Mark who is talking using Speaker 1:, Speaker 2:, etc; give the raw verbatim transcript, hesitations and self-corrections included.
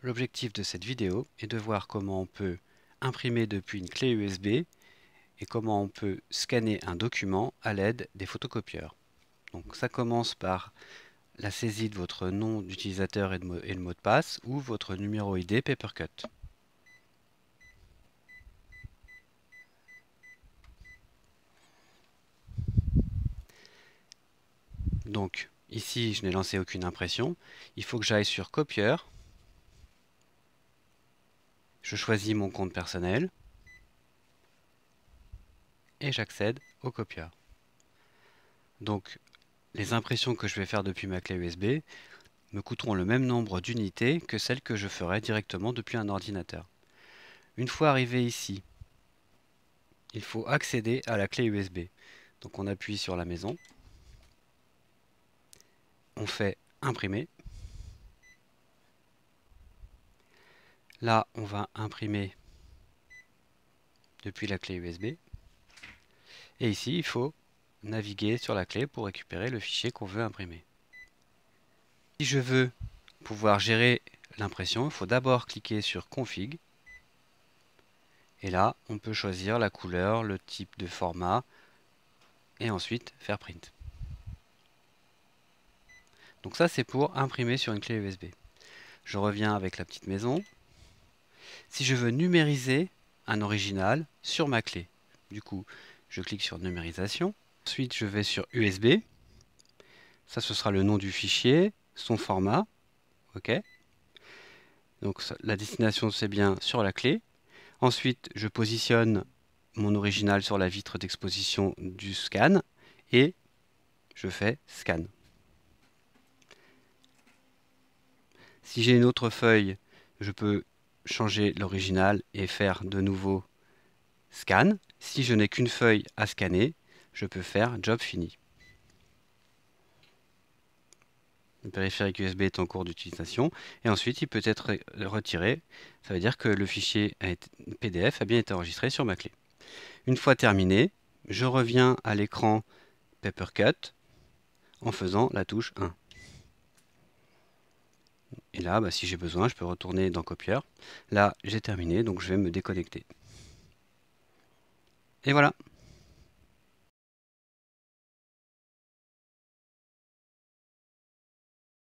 Speaker 1: L'objectif de cette vidéo est de voir comment on peut imprimer depuis une clé U S B et comment on peut scanner un document à l'aide des photocopieurs. Donc ça commence par la saisie de votre nom d'utilisateur et, et le mot de passe ou votre numéro I D Papercut. Donc ici je n'ai lancé aucune impression, il faut que j'aille sur copieur, je choisis mon compte personnel et j'accède au copieur. Donc les impressions que je vais faire depuis ma clé U S B me coûteront le même nombre d'unités que celles que je ferai directement depuis un ordinateur. Une fois arrivé ici, il faut accéder à la clé U S B. Donc on appuie sur la maison, on fait imprimer. Là, on va imprimer depuis la clé U S B. Et ici, il faut naviguer sur la clé pour récupérer le fichier qu'on veut imprimer. Si je veux pouvoir gérer l'impression, il faut d'abord cliquer sur Config. Et là, on peut choisir la couleur, le type de format, et ensuite faire Print. Donc ça, c'est pour imprimer sur une clé U S B. Je reviens avec la petite maison. Si je veux numériser un original sur ma clé, du coup, je clique sur numérisation. Ensuite, je vais sur U S B. Ça, ce sera le nom du fichier, son format. OK. Donc la destination, c'est bien sur la clé. Ensuite, je positionne mon original sur la vitre d'exposition du scan et je fais scan. Si j'ai une autre feuille, je peux changer l'original et faire de nouveau scan. Si je n'ai qu'une feuille à scanner, je peux faire job fini. Le périphérique U S B est en cours d'utilisation et ensuite il peut être retiré. Ça veut dire que le fichier P D F a bien été enregistré sur ma clé. Une fois terminé, je reviens à l'écran Papercut en faisant la touche un. Et là, bah, si j'ai besoin, je peux retourner dans Copieur. Là, j'ai terminé, donc je vais me déconnecter. Et voilà.